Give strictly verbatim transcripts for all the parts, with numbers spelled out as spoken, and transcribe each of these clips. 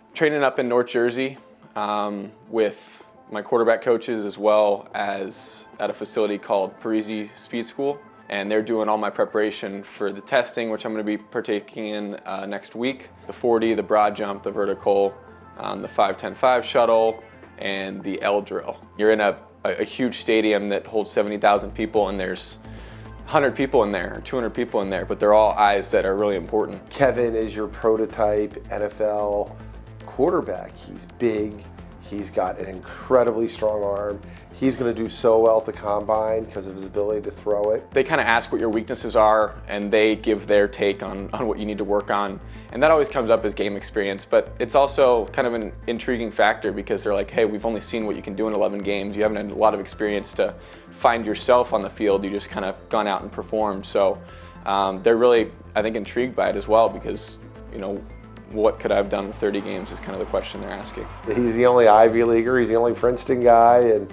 Training up in North Jersey um, with my quarterback coaches, as well as at a facility called Parisi Speed School. And they're doing all my preparation for the testing, which I'm going to be partaking in uh, next week. The forty, the broad jump, the vertical, um, the five ten five shuttle, and the L drill. You're in a, a, a huge stadium that holds seventy thousand people, and there's one hundred people in there, or two hundred people in there, but they're all eyes that are really important. Kevin is your prototype N F L quarterback. He's big. He's got an incredibly strong arm. He's going to do so well at the combine because of his ability to throw it. They kind of ask what your weaknesses are, and they give their take on, on what you need to work on. And that always comes up as game experience, but it's also kind of an intriguing factor because they're like, hey, we've only seen what you can do in eleven games. You haven't had a lot of experience to find yourself on the field. You just kind of gone out and performed. So um, they're really, I think, intrigued by it as well because, you know, what could I have done in thirty games is kind of the question they're asking. He's the only Ivy Leaguer. He's the only Princeton guy, and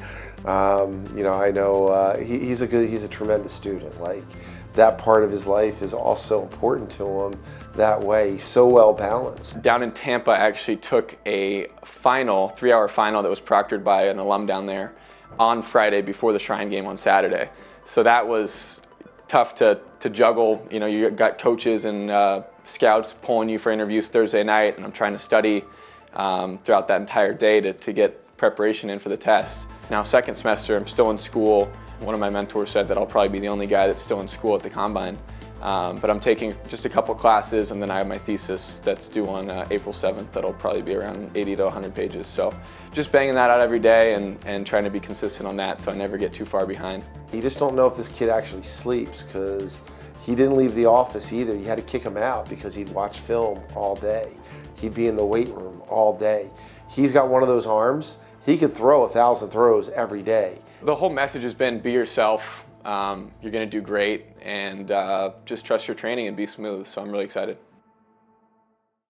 um, you know, I know uh, he, he's a good, he's a tremendous student. Like that part of his life is also important to him. That way, he's so well balanced. Down in Tampa, I actually took a final, three-hour final that was proctored by an alum down there on Friday before the Shrine game on Saturday. So that was tough to to juggle. You know, you got coaches and uh, scouts pulling you for interviews Thursday night, and I'm trying to study um, throughout that entire day to, to get preparation in for the test. Now, second semester, I'm still in school. One of my mentors said that I'll probably be the only guy that's still in school at the combine. Um, but I'm taking just a couple classes, and then I have my thesis that's due on uh, April seventh. That'll probably be around eighty to one hundred pages. So just banging that out every day and, and trying to be consistent on that so I never get too far behind. You just don't know if this kid actually sleeps because he didn't leave the office either. You had to kick him out because he'd watch film all day. He'd be in the weight room all day. He's got one of those arms. He could throw a thousand throws every day. The whole message has been be yourself. Um, you're going to do great, and uh, just trust your training and be smooth. So I'm really excited.